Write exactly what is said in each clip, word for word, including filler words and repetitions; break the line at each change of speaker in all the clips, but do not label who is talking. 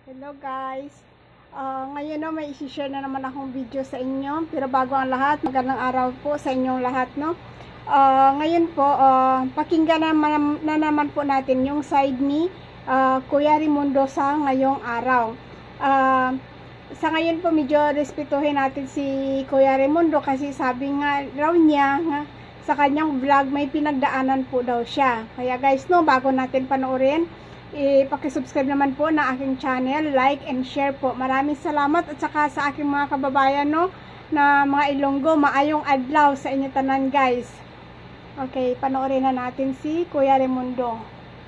Hello guys, uh, ngayon no, may isi-share na naman akong video sa inyo. Pero bago ang lahat, magandang araw po sa inyong lahat, no. Uh, ngayon po, uh, pakinggan na, na naman po natin yung side ni uh, Kuya Raimundo sa ngayong araw. Uh, sa ngayon po, medyo respetuhin natin si Kuya Raimundo kasi sabi nga raw niya nga, sa kanyang vlog may pinagdaanan po daw siya. Kaya guys, no, bago natin panoorin, i-subscribe naman po na aking channel, like and share po. Maraming salamat at saka sa aking mga kababayan, no, na mga Ilonggo, maayong adlaw sa inyo tanan guys. Okay, panoorin na natin si Kuya Raimundo.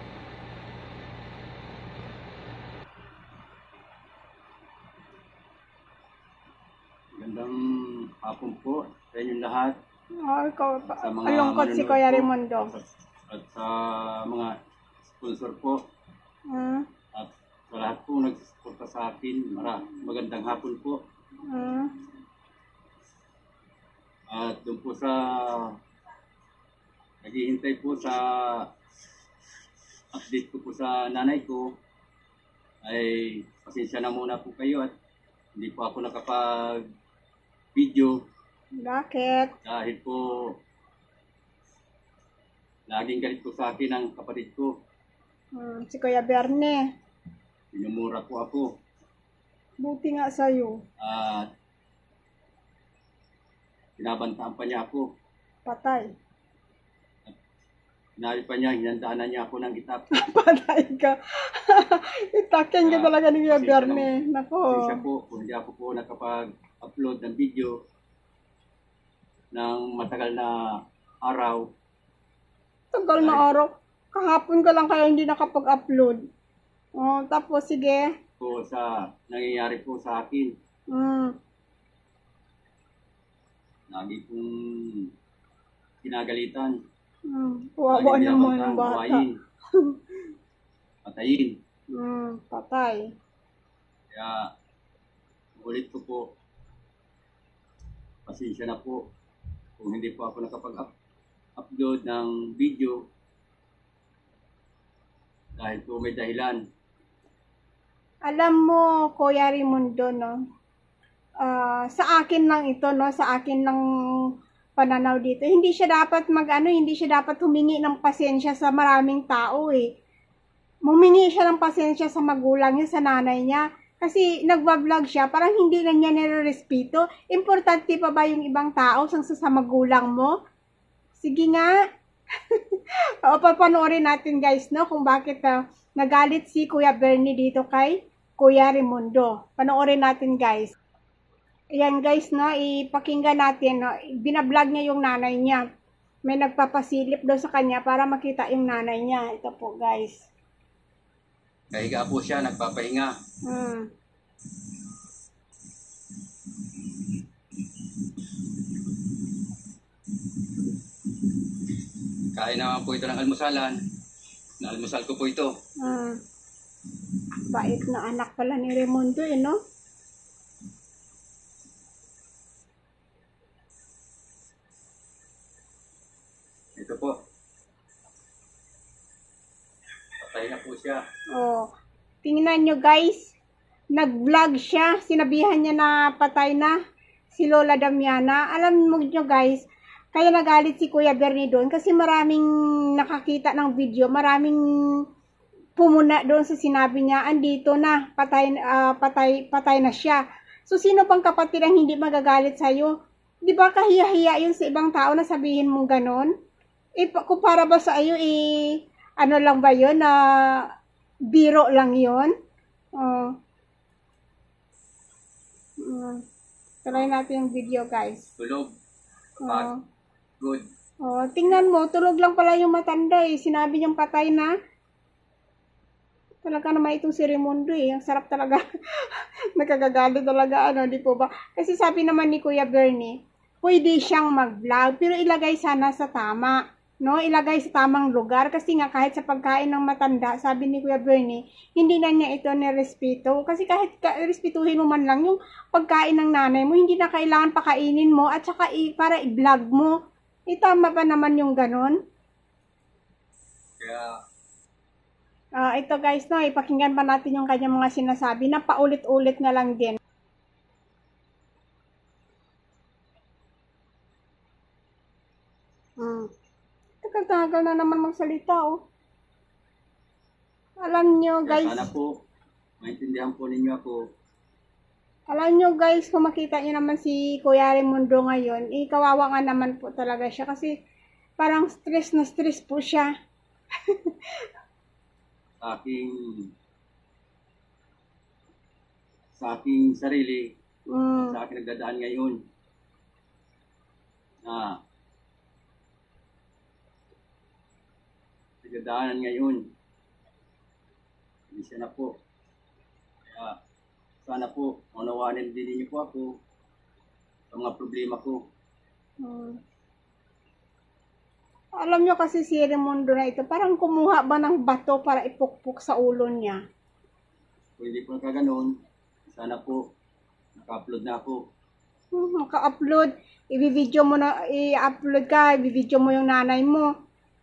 Magandang hapon po sa inyong lahat.
Oh, ikaw,
Sa mga
alungkot si Kuya Raimundo.
At, at sa mga sponsor po.
Hmm.
At sa lahat po nagsusuporta sa akin, mara, magandang hapon po.
Hmm.
At doon po sa naghihintay po sa update ko po sa nanay ko, ay pasensya na muna po kayo at hindi po ako nakapag video.
Bakit?
Dahil po laging galit po sa akin ang kapatid ko.
Hmm, si Kuya Bernie.
Minumura po ako.
Buti nga sa'yo.
At binabantaan pa niya ako.
Patay.
Sinabi pa niya, hinandaan na niya ako ng itap.
Patay ka. Itakin ka
Ah,
talaga ni Kuya
pasensya
Bernie. Nako.
Pasensya po kung hindi ako po nakapag-upload ng video ng matagal na araw.
Tagal na araw. Kahapon ka lang kaya hindi nakapag-upload. Oh, tapos sige.
Po sa nangyayari po sa akin.
Mm.
Lagi kong kinagalitan.
Mm. Kawawa
Lagi
naman
binabangkang
ng bata.
buhayin. Patayin.
Mm, patay.
Kaya ulit ko po, pasensya na po kung hindi po ako nakapag-upload ng video dahil po may dahilan.
Alam mo, Kuya Raimundo, no? Ah, sa akin lang ito, no? Sa akin lang pananaw dito. Hindi siya dapat mag-ano, hindi siya dapat humingi ng pasensya sa maraming tao, eh. Humingi siya ng pasensya sa magulang niya, sa nanay niya. Kasi nagbablog siya, parang hindi na niya nirerespeto. Importante pa ba yung ibang tao sa sa magulang mo? Sige nga. O, papanoorin natin guys, no, kung bakit uh, nagalit si Kuya Bernie dito kay Kuya Raimundo. Panoorin natin guys. Ayan guys, no, ipakinggan natin, no, binablog niya yung nanay niya. May nagpapasilip daw sa kanya para makita yung nanay niya. Ito po guys.
Kahiga po siya, nagpapahinga.
Hmm.
Kain naman po ito ng almusalan. Naalmusal ko po ito.
Hmm. Bait na anak pala ni Raimundo, eh, no?
Ito po. Patay na po siya.
Oh, tingnan nyo guys, nag-vlog siya, sinabihan niya na patay na si Lola Damiana. Alam mo nyo guys, kaya nagalit si Kuya Bernie doon kasi maraming nakakita ng video, maraming pumuna doon sa sinabi niya, andito na, patay, uh, patay, patay na siya. So, sino pang kapatid ang hindi magagalit sa'yo? Di ba kahiya-hiya yun sa ibang tao na sabihin mong ganon? Eh, kumpara ba sa iyo, eh, ano lang ba yun, na uh, biro lang yun? Oh. Uh, try natin yung video guys.
Tulog.
Oh.
Good.
Oh, tingnan mo, tulog lang pala yung matanda eh. Sinabi niyang patay na. Talaga naman itong si Raimundo eh. Ang sarap talaga. Nakagagalit talaga, ano, di po ba? Kasi sabi naman ni Kuya Bernie, pwede siyang mag-vlog, pero ilagay sana sa tama. No, ilagay sa tamang lugar kasi nga kahit sa pagkain ng matanda, sabi ni Kuya Bernie, hindi na niya ito nirespeto. Kasi kahit ka, respetuhin mo man lang yung pagkain ng nanay mo, hindi na kailangan pakainin mo at saka i, para i-vlog mo. Itama pa naman yung ganon.
Kaya
Ah, ito guys, no, ipakinggan pa natin yung kanyang mga sinasabi na paulit-ulit na lang din. Hmm. Tagal-tagal na naman magsalita, oh. Alam nyo,
Kaya
guys,
sana po, maintindihan po ninyo ako.
alam nyo guys, kung makita nyo naman si Kuya Raimundo ngayon, eh, kawawa nga naman po talaga siya kasi parang stress na stress po siya.
Sa aking sa aking sarili,
Mm.
sa aking nagdadaan ngayon na nagdadaanan ngayon. Hindi siya na po. Kaya sana po, maunawaanin din niyo po ako sa mga problema ko.
Mm. Alam nyo kasi si Raimundo na ito, parang kumuha ba ng bato para ipukpok sa ulo niya.
Kung hindi po nagkaganon, sana po, naka-upload na ako.
Hmm, maka-upload, i-video mo na, i-upload ka, i-video mo yung nanay mo.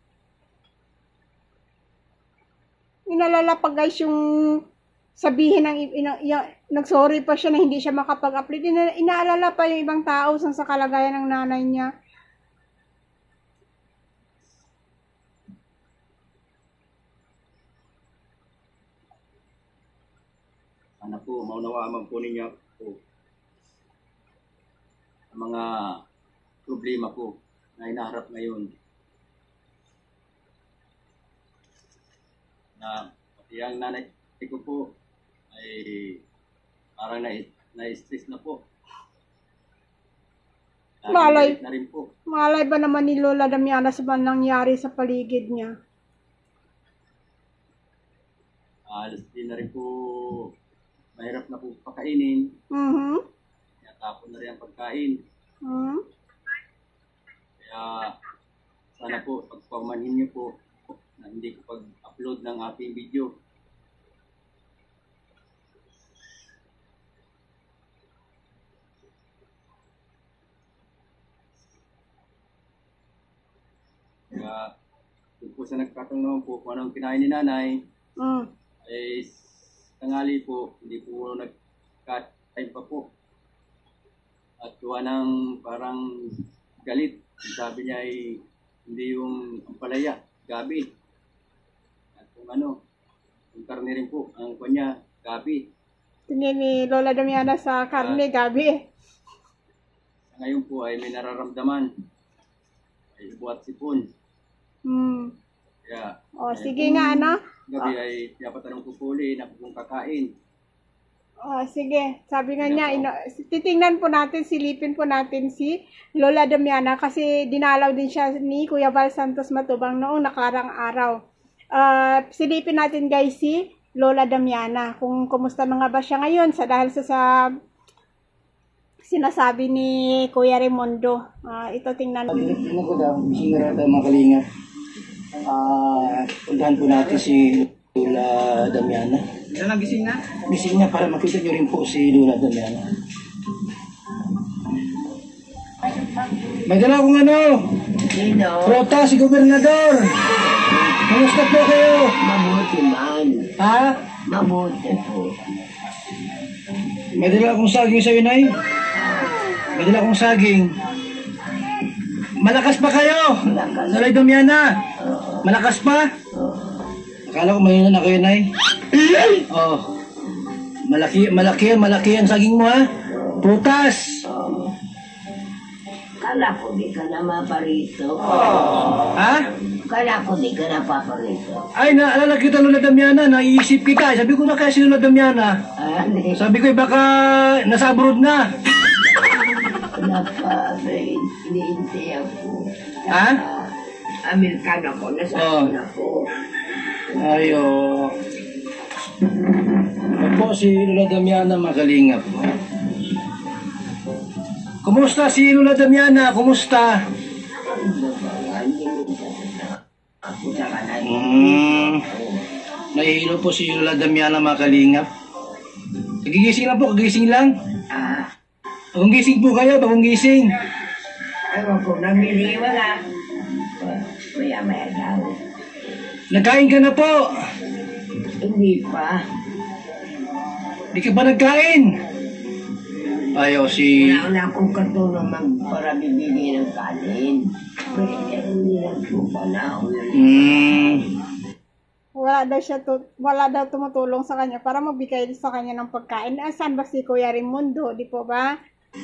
Inalala pa guys yung sabihin ng, ina, yung, nag-sorry pa siya na hindi siya makapag-upload. Ina, inaalala pa yung ibang tao sa, sa kalagayan ng nanay niya.
Sana po, maunawaan po ninyo ako ang mga problema ko na hinaharap ngayon. Na pati ang nanay ko po ay parang na- na-stress na po.
Malay.
Nagagalit na rin po.
Malay ba naman ni Lola Damiana sa mga nangyari sa paligid niya?
Alas din na rin po, mahirap na po pakainin.
Mhm.
Kaya tapon na rin ang pagkain.
Mhm.
Kaya sana po, pagpaumanhin niyo po na hindi ko pag-upload ng aking video. Kaya kung po sa nagkataon naman po kung anong kinain ni nanay,
Mm.
ay tangali po, hindi po nag-cut-time pa po. At gawa ng parang galit. Sabi niya ay hindi yung ampalaya, gabi. At kung ano, yung karne rin po, ang kanya, gabi.
Tingin ni Lola Damiana sa karne, gabi.
Sa ngayon po ay may nararamdaman. Ay buhat sipon.
Hmm.
Kaya,
O,
ay,
sige
kung
nga, ano?
gabi ay pinapatanong ko po ulit na kung kakain.
O, sige. Sabi nga niya, ino, titingnan po natin, silipin po natin si Lola Damiana kasi dinalaw din siya ni Kuya Val Santos Matubang noong nakarang araw. Uh, silipin natin guys si Lola Damiana kung kumusta na nga ba siya ngayon sa dahil sa, sa sinasabi ni Kuya Raimundo. Uh, ito tingnan.
Ano ko daw, bising na daw mga kalinga. Ah, puntahan po natin si Lola Damiana.
Yan ang gising na?
Bising niya para makita niyo rin po si Lola Damiana. May dala akong ano,
Sino?
prota si Gobernador. Kumusta po kayo?
Mabuti man.
Ha?
Mabuti po.
May dala akong saging sa'yo, Nay. May dala akong saging. Malakas pa kayo?
Malakas.
Lola Damiana?
Oo.
Malakas pa?
Oo.
Akala ko mahina na kayo, Nay. Oh. Malaki, malaki, malaki ang saging mo, ha? Prutas.
Oo. Kala ko di ka na maparito.
Ha?
Kala ko di ka na paparito.
Ay, naalala kita, Lola Damiana. Naiisip kita. Sabi ko na kaya si Lola Damiana.
Ani,
Sabi ko, eh, baka nasa abroad na.
naparin. Iniintay ako.
Ha?
Amerikano ko. Nasa
Oo.
na po.
Ayo. Opo, si Lola Damiana makalingap. Kumusta si Lola Damiana? Kumusta?
Ako sa kanan.
Hmm. Nahihilo po si Lola Damiana makalingap. Nagigising lang po, kagising lang.
Ah,
Bagong gising po kayo, bagong gising.
ewan ko, namili wala. Maya maya daw.
Nagkain ka na po.
Hindi pa.
Di ka ba nagkain? Ayaw si...
Wala na akong katulong mag para bibili ng kanin. Kaya hindi lang po pa na.
Hmm.
Wala daw siya tu- wala daw tumutulong sa kanya para magbigay sa kanya ng pagkain. Ah, saan ba si Kuya Raimundo? Di po ba?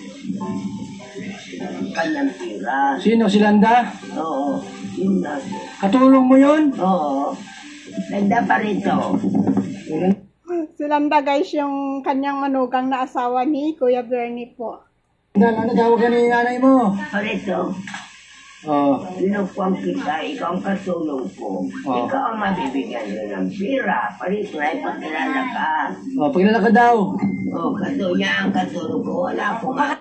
Kanyang tira.
Sino si Landa?
Oo. Yun na.
Katulong mo yon?
Oo. Ganda pa rito.
Si Landa guys, yung kanyang manugang na asawa ni Kuya Bernie po.
Landa, ano tawagan ni nanay mo?
Parito.
Oh.
Pinupuan kita, ikaw ang katulong ko.
Oo.
Ikaw ang mabibigyan mo ng pira. Parito ay pagkilala ka.
Oh, paglalaka daw.
O, katulong niya ang katulong ko. Wala akong ma...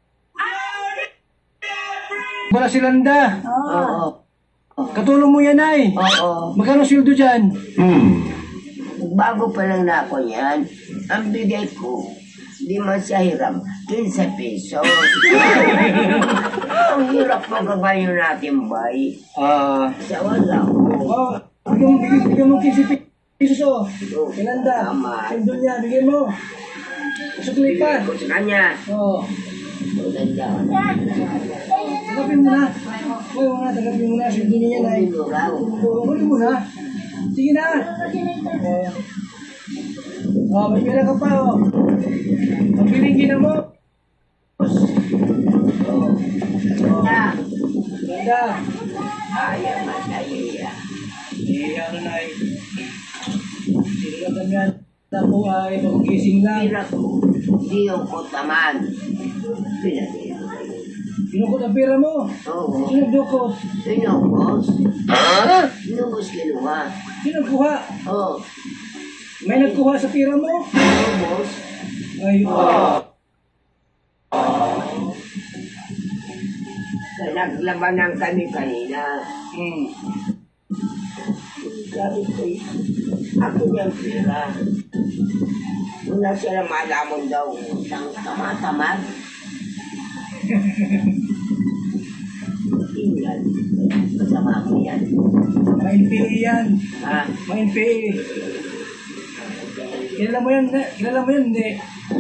Wala si Landa.
Oo.
Katulong mo yan ay.
Oo.
Magkano sweldo dyan?
Bago pa lang na ako yan, ang bigay ko, di man siya hiram, quince pesos. Ang hirap mo kagayon natin, bay.
Ah.
Sa wala ko.
Oh, bigyan mo, bigyan, bigyan mo fifty pesos oh.
Oo,
Si Landa.
tama.
Sweldo niya, bigyan mo. Sukli pa.
Bigay ko sa kanya.
Oo.
Maganda.
Tagapin mo na. Huwag mo na, tagapin mo na. Sweldo niya yan ay.
Minuraw.
Oo, huli mo na. Sige na. Oh, may pera ka pa oh. Pagbiling gina mo.
Na,
Landa.
ayaw mataya.
Eh, ano na ay. Sino lang ganyan. Ako ay pag-gising lang.
Pira ko, di yung ko taman. Pinagay ko.
Pinukot ang pera mo.
Oo.
Sino nagdukot?
Pinukos.
Ha?
Pinukos kinuha.
Sino nagkuha?
Oo.
May nagkuha sa pera mo?
Pinukos.
Ay, oh.
Naglabanan kami kanina.
Hmm.
Sabi ko, ako niyang pera. Wala sila malamon daw. Utang tama-tamad. Tingnan. Kasama ko yan.
May N P A yan.
Ha?
May N P A. Kilala mo yan, ne? Kilala mo yan, hindi.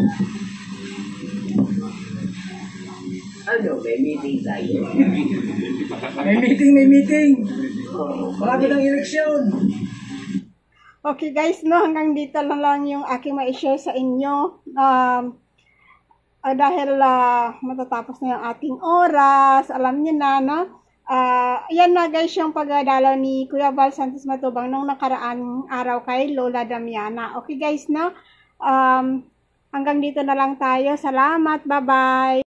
Ano, may meeting tayo.
May meeting, may meeting.
Oo.
Malapit ang eleksyon.
Okay guys, no, hanggang dito lang lang yung aking ma-share sa inyo. Um, ah, dahil ah, matatapos na yung ating oras, alam niyo na, no? Ah, yan na guys yung pagdalaw ni Kuya Val Santos Matubang nung nakaraan araw kay Lola Damiana. Okay guys, no? Um, hanggang dito na lang tayo. Salamat, bye-bye!